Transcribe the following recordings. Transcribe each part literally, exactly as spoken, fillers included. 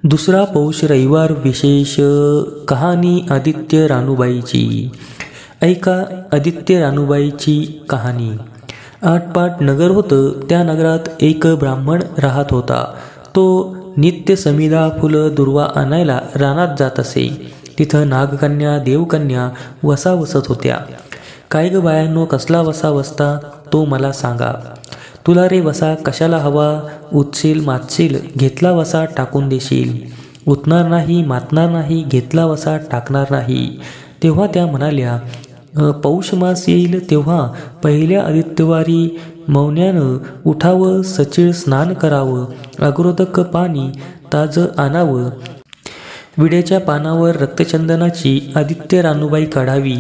दुसरा पौष रविवार विशेष कहाणी आदित्य रानूबाईची. ऐका आदित्य रानूबाईची कहाणी. आटपाट नगर होतं. त्या नगरात एक ब्राह्मण राहत होता. तो नित्य समिधा फुलं दुर्वा आणायला रानात जात असे. तिथं नागकन्या देवकन्या वसा वसत होत्या. काय ग बायांनो, कसला वसा वसता तो मला सांगा. तुला रे वसा कशाला हवा? उठशील मातशील, घेतला वसा टाकून देशील. उठणार नाही मातणार नाही, घेतला वसा टाकणार नाही. तेव्हा त्या म्हणाल्या, पौष मास येईल तेव्हा पहिल्या आदित्यवारी मौन्यानं उठावं, सचिळ स्नान करावं, अग्रोदक पाणी ताजं आणावं, विड्याच्या पानावर रक्तचंदनाची आदित्य रानूबाई काढावी,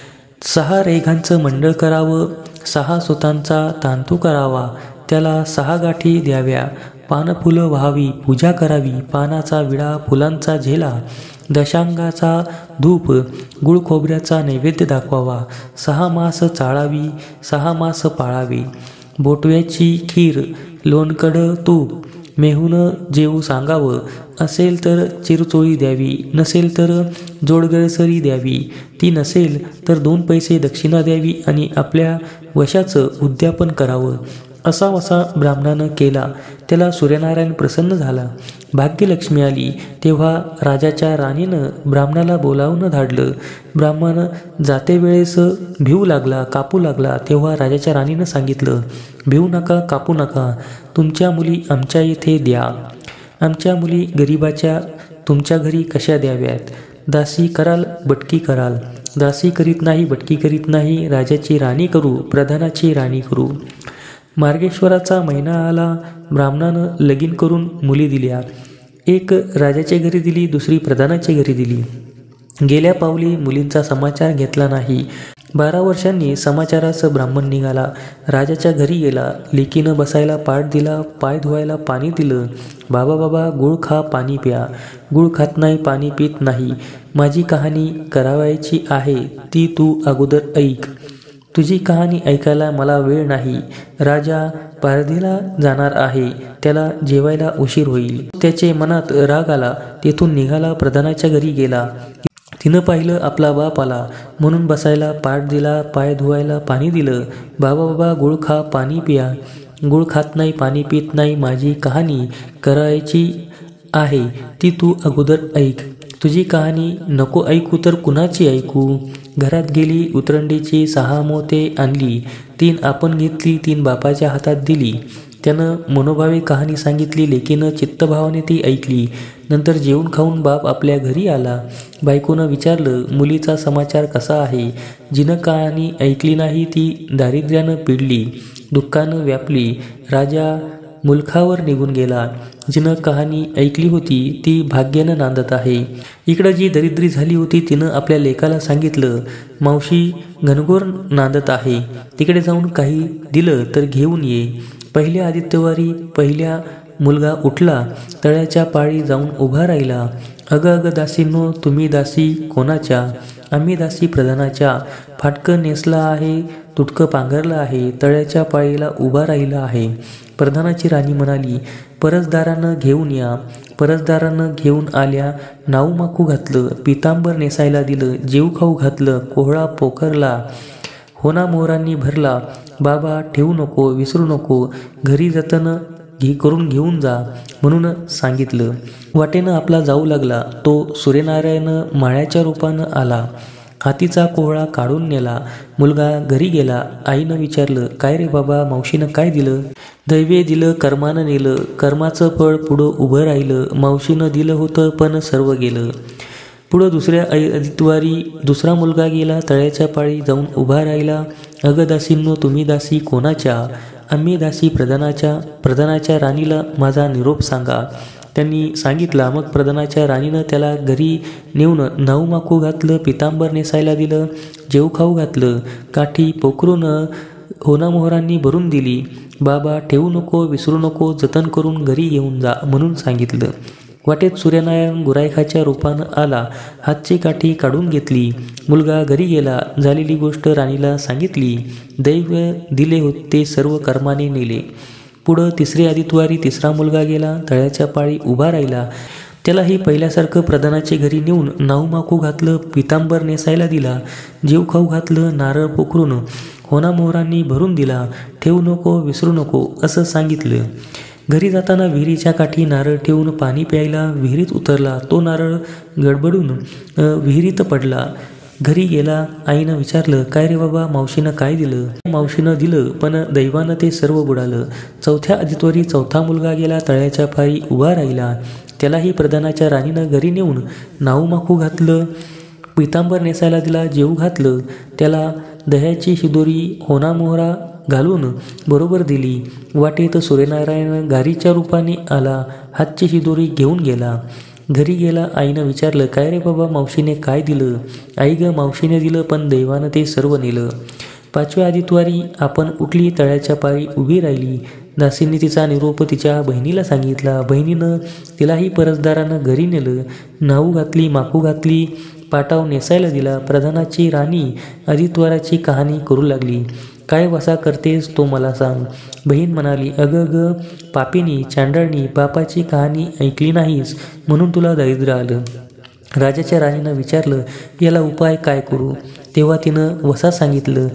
सहा रेघांचं मंडळ करावं, सहा सुतांचा तांतू करावा, त्याला सहा गाठी द्याव्या, पानफुलं व्हावी, पूजा करावी, पानाचा विडा फुलांचा झेला, दशांगाचा धूप, गुळ खोबऱ्याचा नैवेद्य दाखवावा, सहा मास चाळावी, सहा मास पाळावी, बोटव्याची खीर, लोणकढं तूप, मेहून जेवू सांगावं, असेल तर चिरचोळी द्यावी, नसेल तर जोडगळसरी द्यावी, ती नसेल तर दोन पैसे दक्षिणा द्यावी आणि आपल्या वशाचं उद्यापन करावं. असा वसा ब्राह्मणानं केला. त्याला सूर्यनारायण प्रसन्न झाला. भाग्यलक्ष्मी आली. तेव्हा राजाच्या राणीनं ब्राह्मणाला बोलावून धाडलं. ब्राह्मण जाते वेळेस भिवू लागला, कापू लागला. तेव्हा राजाच्या राणीनं सांगितलं, भिवू नका, कापू नका, तुमच्या मुली आमच्या इथे द्या. आमच्या मुली गरिबाच्या तुमच्या घरी कशा द्याव्यात? दासी कराल, बटकी कराल. दासी करीत नाही, बटकी करीत नाही, राजाची राणी करू, प्रधानाची राणी करू. मार्गेश्वराचा महिना आला. ब्राह्मणानं लगीन करून मुली दिल्या. एक राजाच्या घरी दिली, दुसरी प्रधानाच्या घरी दिली. गेल्या पावली मुलींचा समाचार घेतला नाही. बारा वर्षांनी समाचारास ब्राह्मण निघाला. राजाच्या घरी गेला. लेकीनं बसायला पाट दिला, पाय धुवायला पाणी दिलं. बाबा बाबा गुळ खा, पाणी प्या. गुळ खात नाही, पाणी पित नाही. माझी कहाणी करावायची आहे, ती तू अगोदर ऐक. तुझी कहाणी ऐकायला मला वेळ नाही. राजा पारधीला जाणार आहे, त्याला जेवायला उशीर होईल. त्याचे मनात राग आला. तेथून निघाला, प्रधानाच्या घरी गेला. तिनं पाहिलं आपला बाप आला म्हणून बसायला पाट दिला, पाय धुवायला पाणी दिलं. बाबा बाबा गुळ खा, पाणी पिया. गुळ खात नाही, पाणी पित नाही. माझी कहाणी करायची आहे, ती तू अगोदर ऐक. तुझी कहाणी नको ऐकू तर कुणाची ऐकू? घरात गेली, उतरंडीची सहा मोते आणली. तीन आपण घेतली, तीन बापाच्या हातात दिली. त्यानं मनोभावे कहाणी सांगितली. लेकीनं चित्तभावाने ती ऐकली. नंतर जेवून खाऊन बाप आपल्या घरी आला. बायकोनं विचारलं, मुलीचा समाचार कसा आहे? जिनं कहाणी ऐकली नाही ती दारिद्र्यानं पिडली, दुःखानं व्यापली. राजा मुलखावर निघून गेला. जिनं कहाणी ऐकली होती ती भाग्यानं नांदत आहे. इकडं जी दरिद्री झाली होती तिनं आपल्या लेकाला सांगितलं, मावशी घनघोर नांदत आहे, तिकडे जाऊन काही दिलं तर घेऊन ये. पहिल्या आदित्यवारी पहिल्या मुलगा उठला. तळ्याच्या पाळी जाऊन उभा राहिला. अगं अगं दासींनो, तुम्ही दासी कोणाच्या? आम्ही दासी प्रधानाच्या. फाटकं नेसला आहे, तुटकं पांघरलं आहे, तळ्याच्या पाळीला उभा राहिला आहे. प्रधानाची राणी म्हणाली, परसदारानं घेऊन या. परसदारानं घेऊन आल्या. नाऊ माकू घातलं, पितांबर नेसायला दिलं, जेव खाऊ घातलं, कोहळा पोखरला, होना मोहरांनी भरला. बाबा ठेवू नको, विसरू नको, घरी जतन घे करून घेऊन जा म्हणून सांगितलं. वाटेनं आपला जाऊ लागला. तो सूर्यनारायण माळ्याच्या रूपानं आला. हातीचा कोहळा काढून नेला. मुलगा घरी गेला. आईनं विचारलं, काय रे बाबा, मावशीनं काय दिलं? दैवे दिलं, कर्मानं नेलं. कर्माचं फळ पुढं उभं राहिलं. मावशीनं दिलं होतं पण सर्व गेलं. पुढं दुसऱ्या आदित्यवारी दुसरा मुलगा गेला. तळ्याच्या पाळी जाऊन उभा राहिला. अगं दासींनो, तुम्ही दासी कोणाच्या? आम्ही दासी प्रधानाच्या. प्रधानाच्या राणीला माझा निरोप सांगा. त्यांनी सांगितला. मग प्रधानाच्या राणीनं त्याला घरी नेऊन नाऊ माकू घातलं, पितांबर नेसायला दिलं, जेव खाऊ घातलं, काठी पोखरून होना मोहरांनी भरून दिली. बाबा ठेवू नको, विसरू नको, जतन करून घरी घेऊन जा म्हणून सांगितलं. वाटेत सूर्यनारायण गुरायखाच्या रूपानं आला. हातची काठी काढून घेतली. मुलगा घरी गेला. झालेली गोष्ट राणीला सांगितली. दैव दिले होते सर्व कर्माने नेले. पुढं तिसरी आदित्यवारी तिसरा मुलगा गेला. तळ्याच्या पाळी उभा राहिला. त्यालाही पहिल्यासारखं प्रधानाच्या घरी नेऊन नाऊ माकू घातलं, पितांबर नेसायला दिला, जेव खाऊ घातलं, नारळ पोखरून होणामोहरांनी भरून दिला, ठेवू नको विसरू नको असं सांगितलं. घरी जाताना विहिरीच्या काठी नारळ ठेवून पाणी प्यायला विहिरीत उतरला. तो नारळ गडबडून विहिरीत पडला. घरी गेला. आईनं विचारलं, काय रे बाबा, मावशीनं काय दिलं? मावशीनं दिलं, पण दैवानं ते सर्व बुडालं. चौथ्या आदित्वरी चौथा मुलगा गेला. तळ्याच्या पारी उभा राहिला. त्यालाही प्रधानाच्या राणीनं घरी नेऊन नाऊ माखू घातलं, पितांबर नेसायला दिला, जेवू घातलं. त्याला दह्याची शिदोरी होणामोहरा घालून बरोबर दिली. वाटेत सूर्यनारायण गारीच्या रूपाने आला. हातची शिदोरी घेऊन गेला. घरी गेला. आईनं विचारलं, काय रे बाबा, मावशीने काय दिलं? आई ग, मावशीने दिलं, पण दैवानं ते सर्व नेलं. पाचव्या आदित्वारी आपण उठली. तळ्याच्या पारी उभी राहिली. दासींनी तिचा निरोप तिच्या बहिणीला सांगितला. बहिणीनं तिलाही परसदारानं घरी नेलं. नाऊ घातली, माकू घातली, पाटाव नेसायला दिला. प्रधानाची राणी आदित्वाराची कहाणी करू लागली. काय वसा करतेस तो मला सांग. बहीण म्हणाली, अगं ग पापिनी, चांडळणी, बापाची कहाणी ऐकली नाहीस म्हणून तुला दारिद्र्य आलं. राजाच्या राणीनं विचारलं, याला उपाय काय करू? तेव्हा तिनं वसा सांगितलं.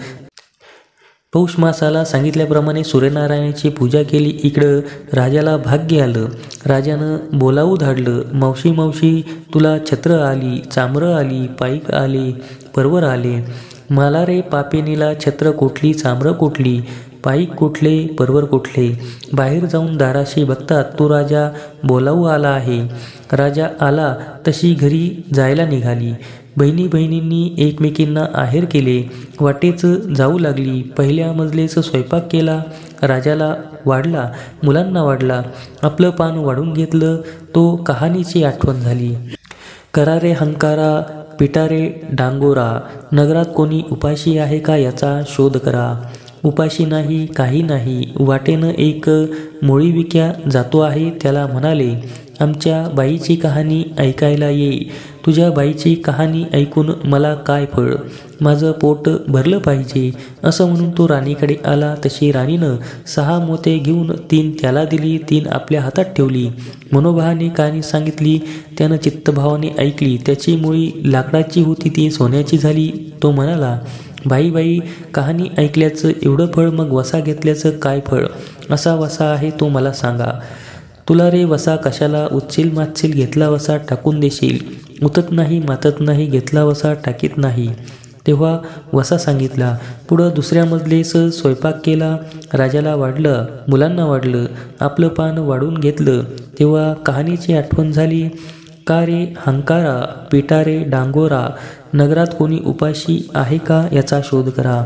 पौष मासाला सांगितल्याप्रमाणे सूर्यनारायणाची पूजा केली. इकडं राजाला भाग्य आलं. राजानं बोलावू धाडलं, मावशी मावशी, तुला छत्र आली, चामरं आली, पाईक आले, परवर आले. मला रे पापिनीला छत्र कोठली, चामरं कोठली, पाईक कोठले, परवर कोठले? बाहेर जाऊन दाराशी बघतात तो राजा बोलावू आला आहे. राजा आला तशी घरी जायला निघाली. बहिणी बहिणींनी एकमेकींना आहेर केले. वाटेच जाऊ लागली. पहिल्या मजलेचं स्वयंपाक केला. राजाला वाढला, मुलांना वाढला. आपलं पान वाढून घेतलं. तो कहाणीची आठवण झाली. करारे हंकारा, पिटारे डांगोरा, नगरात कोणी उपाशी आहे का याचा शोध करा. उपाशी नाही, काही नाही. वाटेनं एक मोळी विक्या जातो आहे. त्याला म्हणाले, आमच्या बाईची कहाणी ऐकायला ये. तुझ्या बाईची कहाणी ऐकून मला काय फळ? माझं पोट भरलं पाहिजे. असं म्हणून तो राणीकडे आला. तशी राणीनं सहा मोते घेऊन तीन त्याला दिली, तीन आपल्या हातात ठेवली. मनोभावाने कहाणी सांगितली. त्यानं चित्तभावाने ऐकली. त्याची मुळी लाकडाची होती, ती सोन्याची झाली. तो म्हणाला, बाई बाई, कहाणी ऐकल्याचं एवढं फळ, मग वसा घेतल्याचं काय फळ? असा वसा आहे तो मला सांगा. तुला रे वसा कशाला? उचशील माचशील, घेतला वसा टाकून देशील. उतत नाही, मातत नाही, घेतला वसा टाकीत नाही. तेव्हा वसा सांगितला. पुढं दुसऱ्या मजलेस स्वयंपाक केला. राजाला वाढलं, मुलांना वाढलं. आपलं पान वाढून घेतलं. तेव्हा कहाणीची आठवण झाली. का रे हंकारा, पिटारे डांगोरा, नगरात कोणी उपाशी आहे का याचा शोध करा.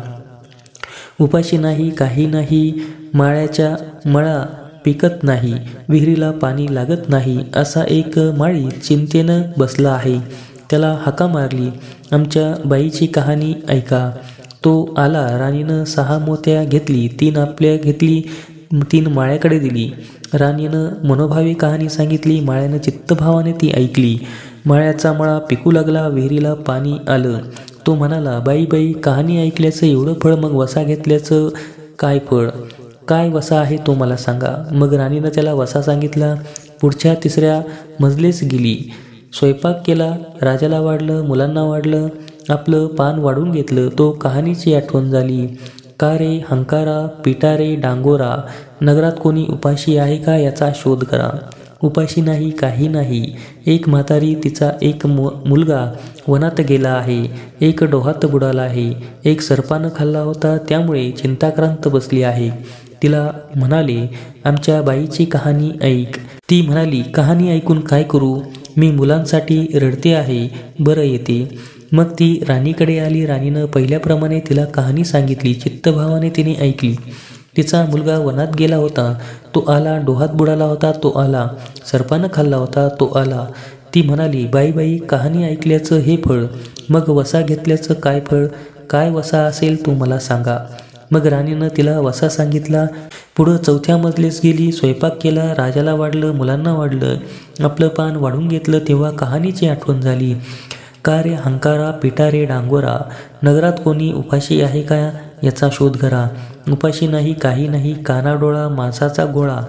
उपाशी नाही, काही नाही. माळ्याच्या मळा पिकत नाही, विहिरीला पाणी लागत नाही. असा एक माळी चिंतेनं बसला आहे. त्याला हाका मारली, आमच्या बाईची कहाणी ऐका. तो आला. राणीनं सहा मोत्या घेतली, तीन आपल्या घेतली, तीन माळ्याकडे दिली. राणीनं मनोभावी कहाणी सांगितली. माळ्यानं चित्तभावाने ती ऐकली. माळ्याचा मळा पिकू लागला. विहिरीला पाणी आलं. तो म्हणाला, बाई बाई, कहाणी ऐकल्याचं एवढं फळ, मग वसा घेतल्याचं काय फळ? काय वसा आहे तो मला सांगा. मग राणीनं त्याला वसा सांगितला. पुढच्या तिसऱ्या मजलेस गेली. स्वयंपाक केला. राजाला वाढलं, मुलांना वाढलं. आपलं पान वाढून घेतलं. तो कहाणीची आठवण झाली. का रे हंकारा, पिटारे डांगोरा, नगरात कोणी उपाशी आहे का याचा शोध करा. उपाशी नाही, काही नाही. एक म्हातारी, तिचा एक मु मुलगा वनात गेला आहे. एक डोहात बुडाला आहे. एक सर्पानं खाल्ला होता, त्यामुळे चिंताक्रांत बसली आहे. तिला म्हणाले, आमच्या बाईची कहाणी ऐक. ती म्हणाली, कहाणी ऐकून काय करू? मी मुलांसाठी रडते आहे, बरं येते. मग ती राणीकडे आली. राणीनं पहिल्याप्रमाणे तिला कहाणी सांगितली. चित्तभावाने तिने ऐकली. तिचा मुलगा वनात गेला होता, तो आला. डोहात बुडाला होता, तो आला. सर्पानं खाल्ला होता, तो आला. ती म्हणाली, बाई बाई, कहाणी ऐकल्याचं हे फळ, मग वसा घेतल्याचं काय फळ? काय वसा असेल तो मला सांगा. मग राणीनं तिला वसा सांगितला. पुढं चौथ्या मजलेस गेली. स्वयंपाक केला. राजाला वाढलं, मुलांना वाढलं. आपलं पान वाढून घेतलं. तेव्हा कहाणीची आठवण झाली. का रे हंकारा, पिटारे डांगोरा, नगरात कोणी उपाशी आहे का याचा शोध करा. उपाशी नाही, काही नाही. कानाडोळा माणसाचा गोळा,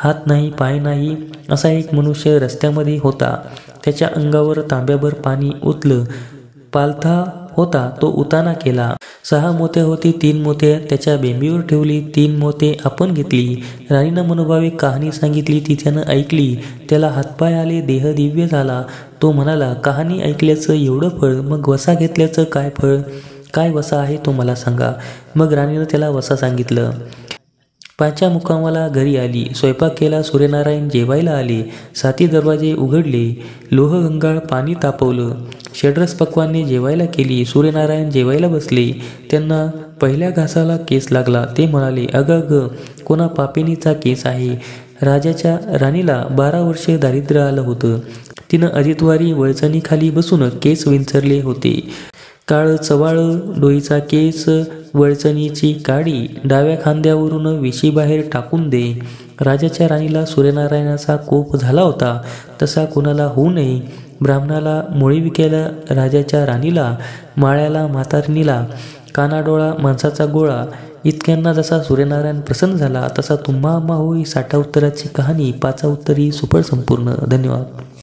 हात नाही पाय नाही असा एक मनुष्य रस्त्यामध्ये होता. त्याच्या अंगावर तांब्याभर पाणी ओतलं. पालथा होता तो उताना केला. सहा मोते होती, तीन मोते त्याच्या बेंबीवर ठेवली, तीन मोते आपण घेतली. राणीनं मनोभावे कहाणी सांगितली ती त्यानं ऐकली. त्याला हातपाय आले, देह दिव्य झाला. तो म्हणाला, कहाणी ऐकल्याचं एवढं फळ, मग वसा घेतल्याचं काय फळ? काय वसा आहे तो मला सांगा. मग राणीनं त्याला वसा सांगितलं. पाचव्या मुक्कामाला घरी आली. स्वयंपाक केला. सूर्यनारायण जेवायला आले. साती दरवाजे उघडले. लोहगंगाळ पाणी तापवलं. षड्रस पक्वाने जेवायला केली. सूर्यनारायण जेवायला बसले. त्यांना पहिल्या घासाला केस लागला. ते म्हणाले, अग अग कोणा पापिनीचा केस आहे. राजाच्या राणीला बारा वर्षे दारिद्र्य आलं होतं. तिनं अजितवारी वळचणीखाली बसून केस विंचरले होते. काळ चवाळ डोईचा केस, वळचणीची काडी, डाव्या खांद्यावरून विशीबाहेर टाकून दे. राजाच्या राणीला सूर्यनारायणाचा कोप झाला होता. तसा कोणाला होऊ नये. ब्राह्मणाला मोळी विकायला राजाच्या राणीला, माळ्याला म्हातारणीला, कानाडोळा माणसाचा गोळा इतक्यांना जसा सूर्यनारायण प्रसन्न झाला तसा तुम्हा आम्हा होई साठा उत्तराची कहाणी पाचा उत्तरी सुफळ संपूर्ण. धन्यवाद.